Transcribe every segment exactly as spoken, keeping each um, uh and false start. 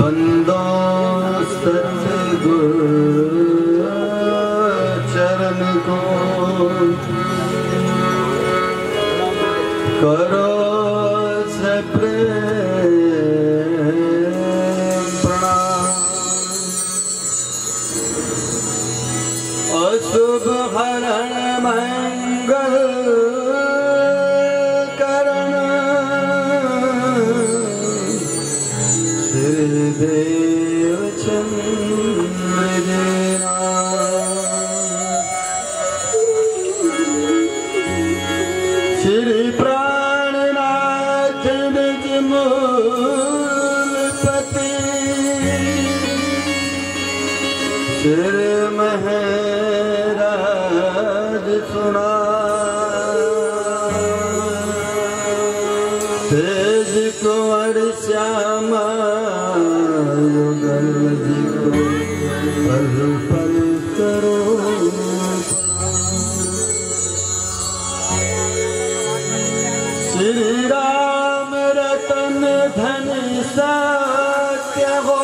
बंदों सतगुरु चरण को करो से प्रेम प्रणाम। अशुभ हरण मंगल करण श्री देव चंद्र श्री प्राणनाथ निज मूलपति श्री महराज सुना तेज कुंवर श्यामा युगल जी को पल पल करो। श्री राम रतन धन सत्य हो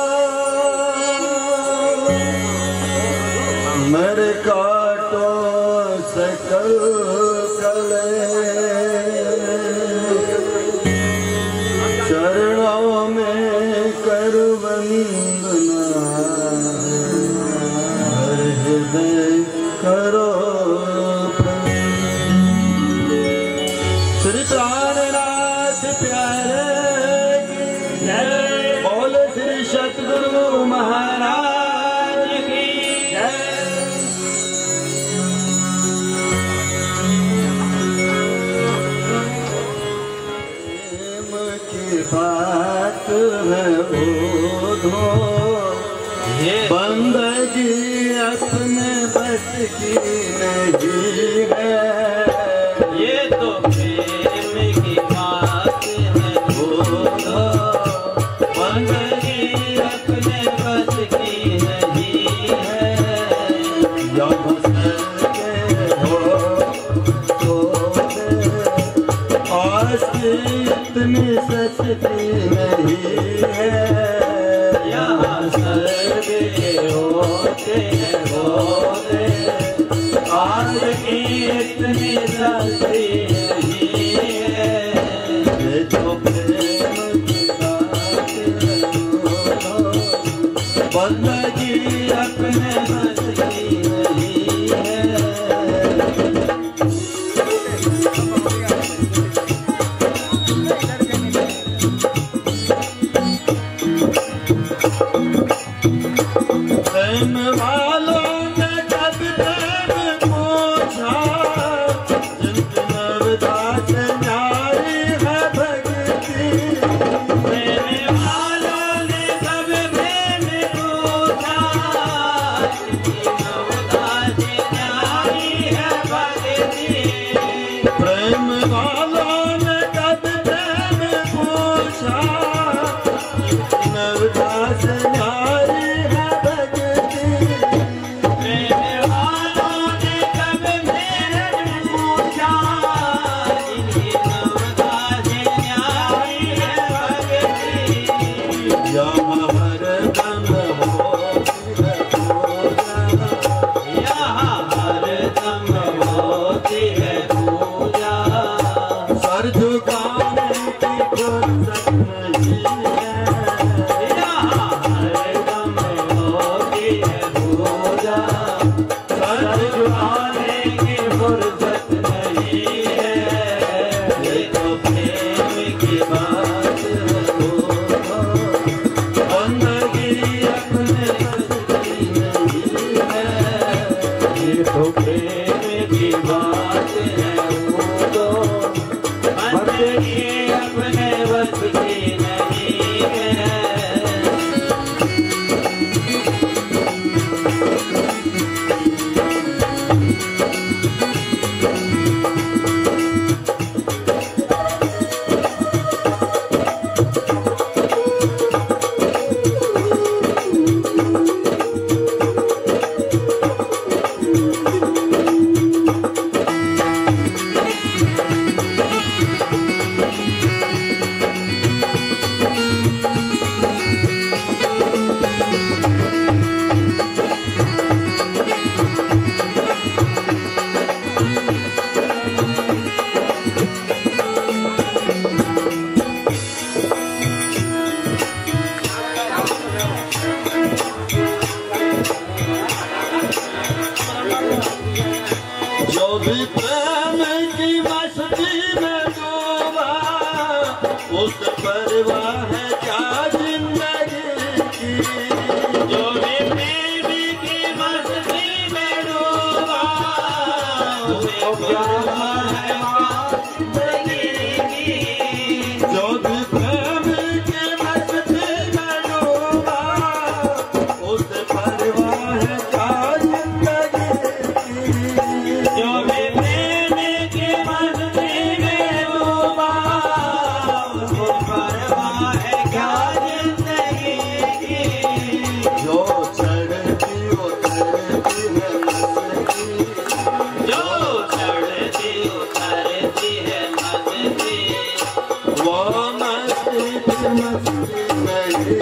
मर काटो सकल चरणों में कर वंदना हृदय करो। श्री प्राणनाथ प्यारे की बोल श्री सतगुरु महाराज की जय। बात है ओढ़ो बंदगी अपने बस की नहीं है। ये तो प्रेम की बात है ओढ़ो बंदगी अपने बस की नहीं है। जब सके हो तो इतनी सस्ती नहीं है। यहाँ सर्वे होते होते आज की इतनी सस्ती नहीं है। ये तो प्रेम की बात है बंदगी अपने बस की नहीं है। प्रेम वालों ने कब प्रेम पूछा जिनकी नवदास न्यारी है भक्ति। प्रेम वालों ने कब प्रेम पूछा जिनकी नवदास न्यारी है भक्ति। प्रेम वालों ने कब प्रेम पूछा जिनकी नवदास न्यारी बंद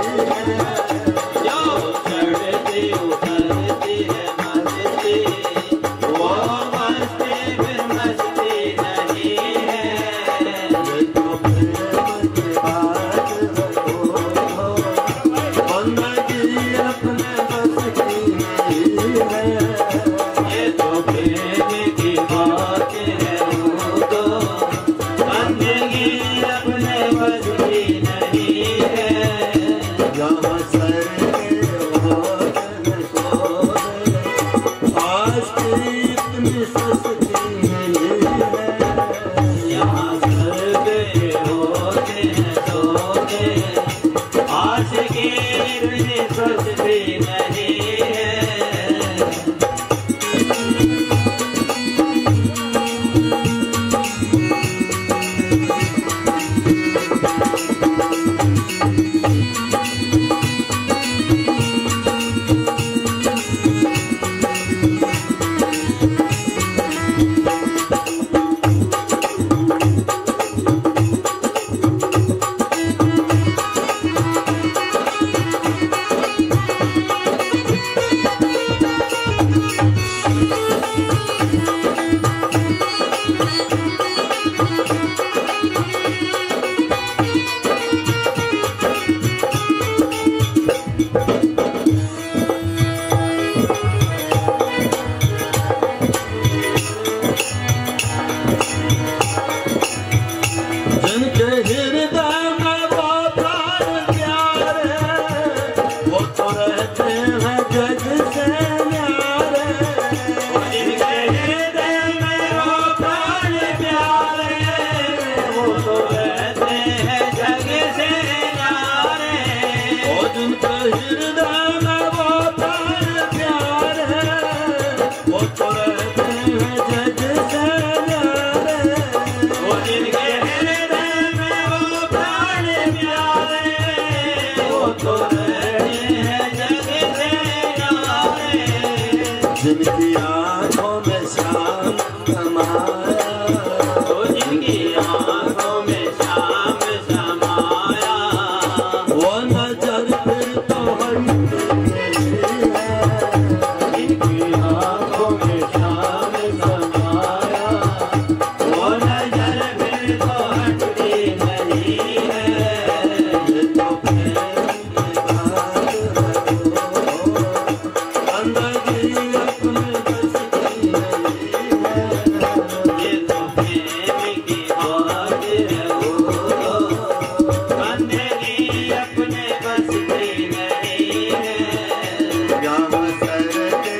जिनकी आंखों में शाम समाया, तो जिनकी आंखों में शाम समाया, वो नजर फिर तो हटती है। जिनकी आंखों में शाम समाया, वो नजर फिर तो हटती नहीं है। ये तो प्रेम की बात है, बंदगी अपने बस की नहीं है। ये तो प्रेम की बात है, वो बंदगी अपने बस की नहीं है। यहाँ सरके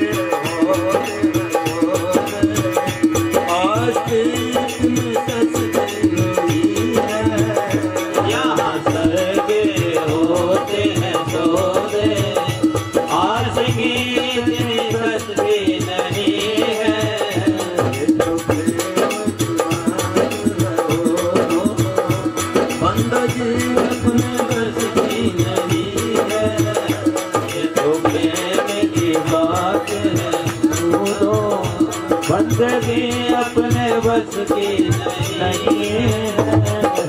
होते होते आज की इतनी सस्ती नहीं है। यहाँ सरगे होते हैं सौदे, आज की इतनी सस्ती नहीं है। ये तो प्रेम की बात है, बंदगी अपने बस की नहीं है। ये तो प्रेम की बात है, सुनो, बंदगी अपने बस की नहीं है।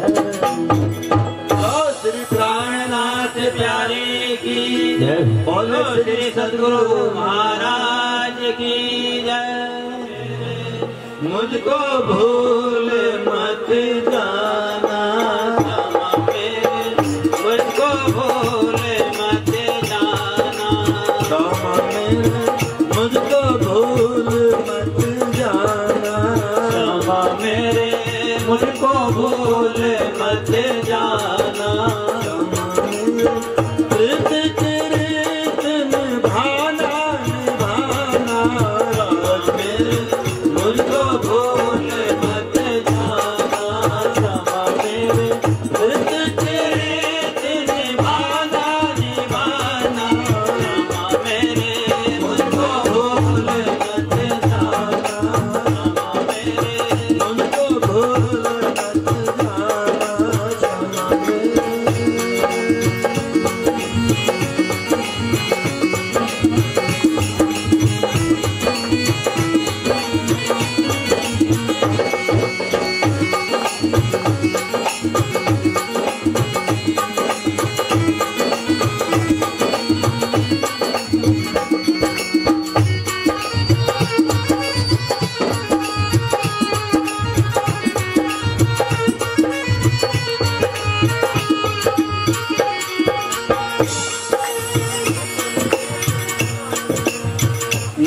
ओ श्री प्राणनाथ प्यारे की जय, बोलो श्री सद्गुरु महाराज की जय। मुझको भूल मत जाना, क्षमा मेरे, मुझको भूल मत जाना। क्षमा मेरे, मुझको भूल मत जाना। क्षमा मेरे, मुझको भूल मत जाना। प्रीत चरित निभाना निभाना, राज मेरे, मुझको भूल मत जाना। क्षमा मेरे, प्रीत चरित निभाना निभाना, क्षमा मेरे, मुझको भूल मत जाना। क्षमा मेरे, मुझको भूल मत जाना। क्षमा मेरे,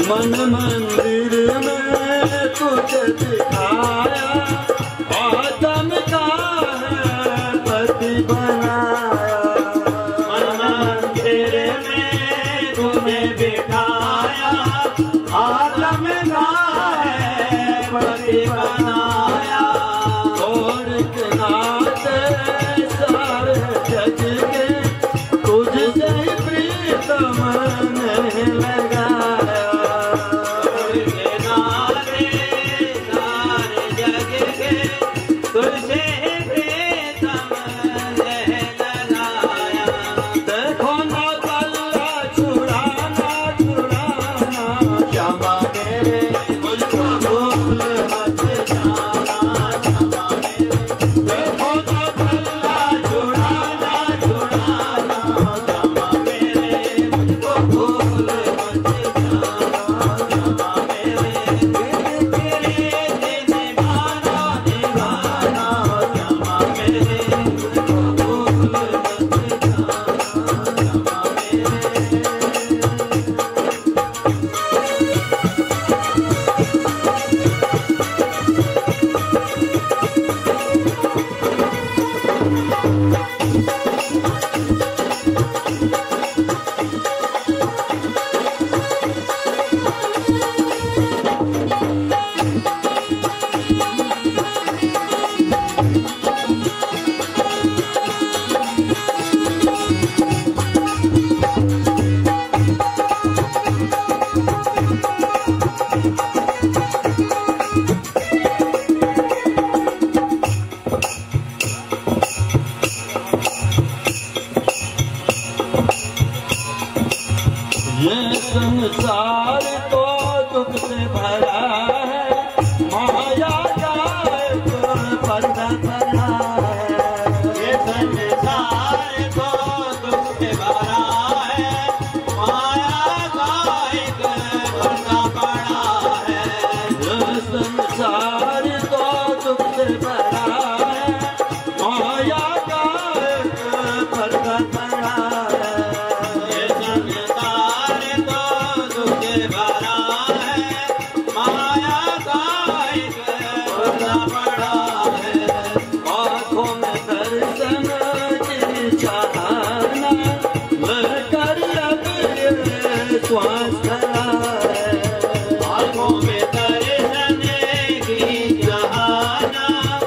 मन मंदिर में तुझे दिखाया आदम का है पति बनाया। मन मंदिर में तुझे बिठाया आदम का है पति बनाया। और के नाते सारे जग के तुझसे ही प्रीतम ने लगाया। के नाते सारे जग के तुझसे प्रीतम ने लगाया। देखो ना कल्ला छुड़ाना छुड़ाना श्यामा मेरे मुझको भूल मत जाना श्यामा मेरे। देखो ना कल्ला छुड़ाना छुड़ाना श्यामा मेरे मुझको भूल मत जाना श्यामा मेरे। तेरे दिन निभाना निभाना श्यामा मेरे मुझको भूल मत जाना श्यामा मेरे। ये संसार तो दुख से भरा है माया का एक पर्दा पड़ा है। ये संसार तो दुख से भरा है माया का एक पर्दा पड़ा है। ये संसार तो दुख से भरा है माया का एक पर्दा पड़ा है। ये संसार तो दुख से भरा है माया का एक पर्दा पड़ा है। आँखों में दर्शन की चाहना लेकर अब ये श्वास खड़ा है। आँखों में दर्शन की चाहना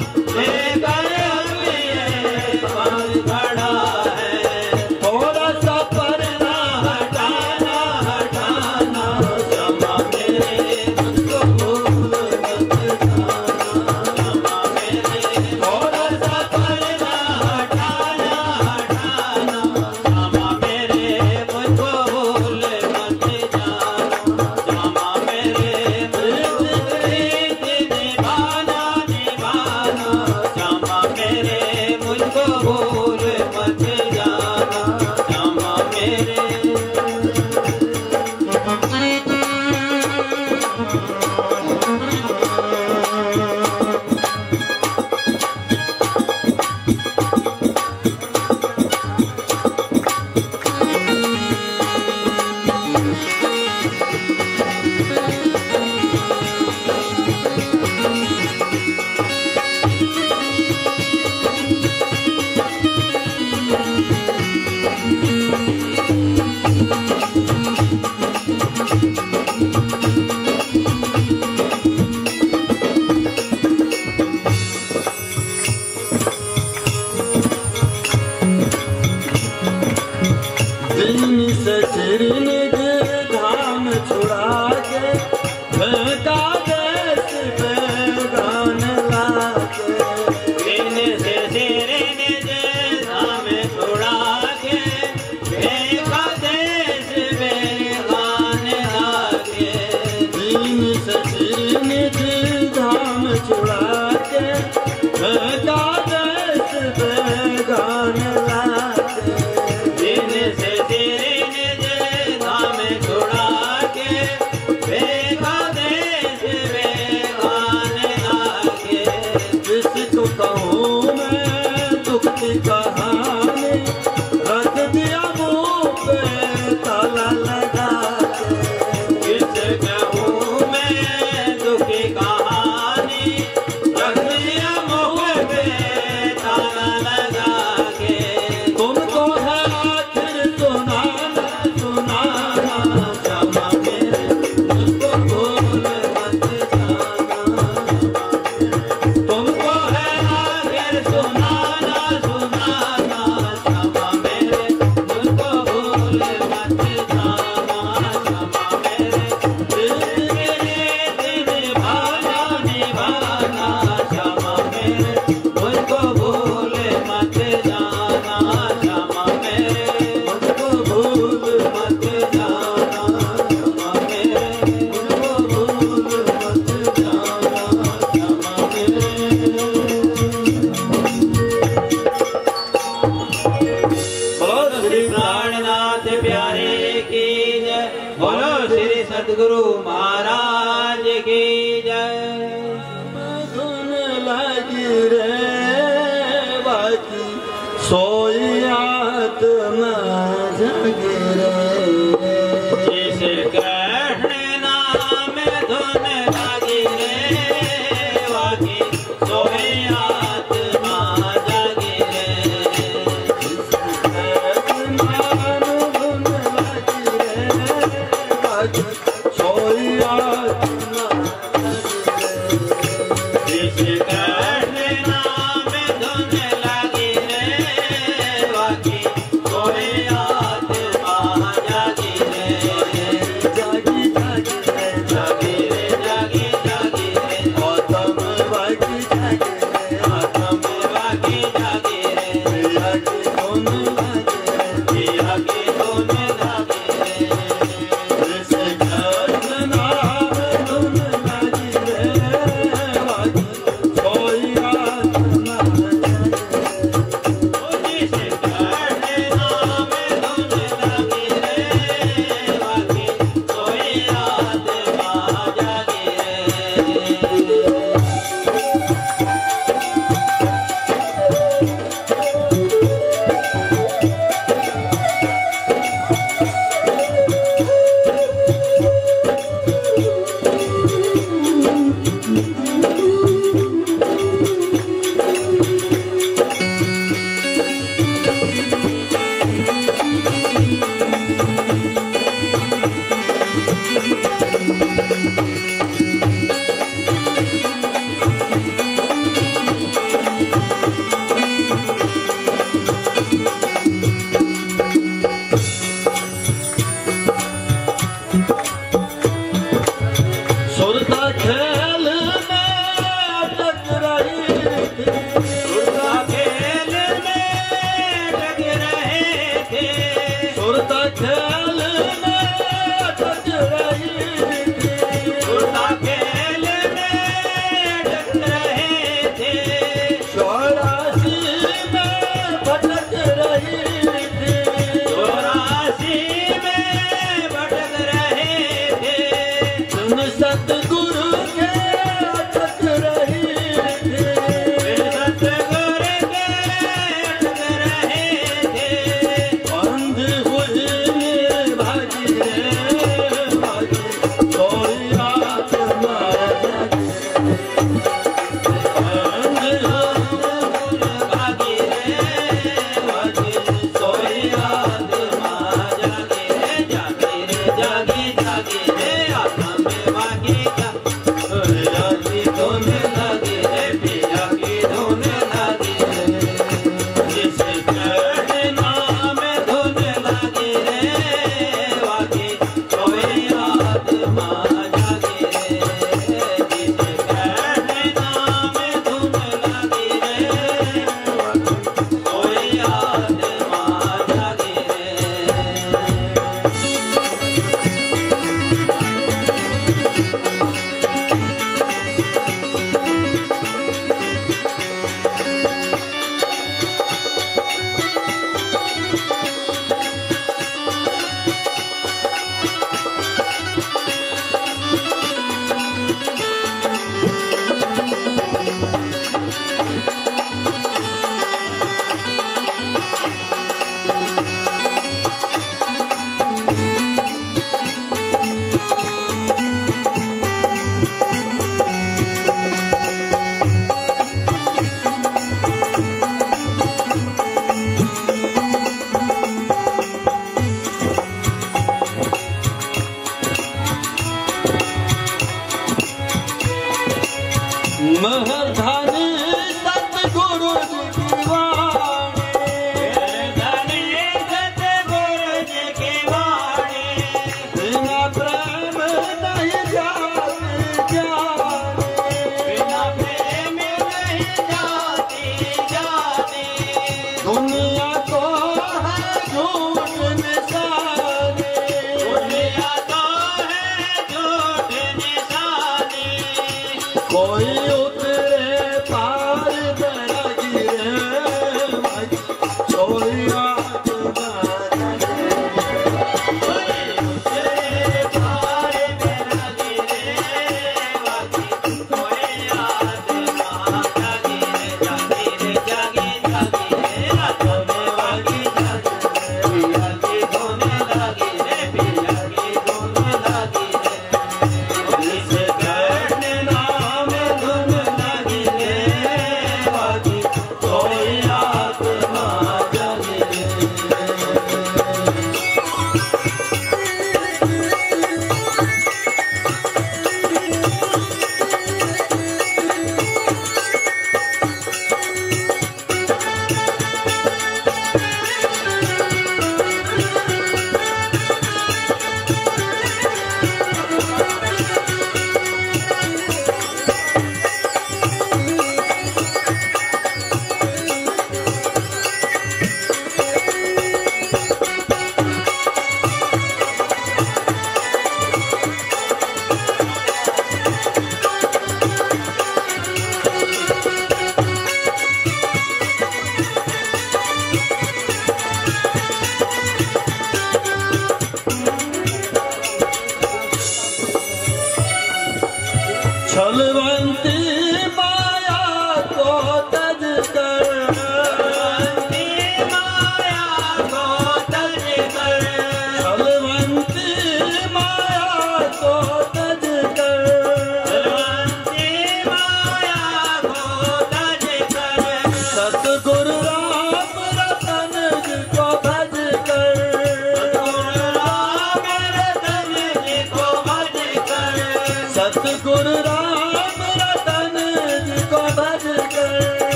लेकर अब ये श्वास खड़ा है। थोड़ा सा पर्दा हटाना हटाना श्यामा मेरे मुझको भूल मत जाना श्यामा मेरे। थोड़ा सा पर्दा हटाना हटाना श्यामा मेरे मुझको भूल मत जाना। श्यामा मेरे प्रीत निभाना निभाना। श्यामा मेरे मुझको भूल मत जाना। श्यामा मेरे दिन से श्रीनिध धाम छुड़ा के फेंका देश पे गान लाके। दिन से तेरे निज धाम छुड़ा के फेंका देश में गान लाके। दिन से श्रीनिध धाम छुड़ा के फेंका देश पे गान लाके। दिन से तेरे निज बोलो श्री सद्गुरु महाराज की जय। सुन लगी रे बाकी सोई आत्मा जगे रे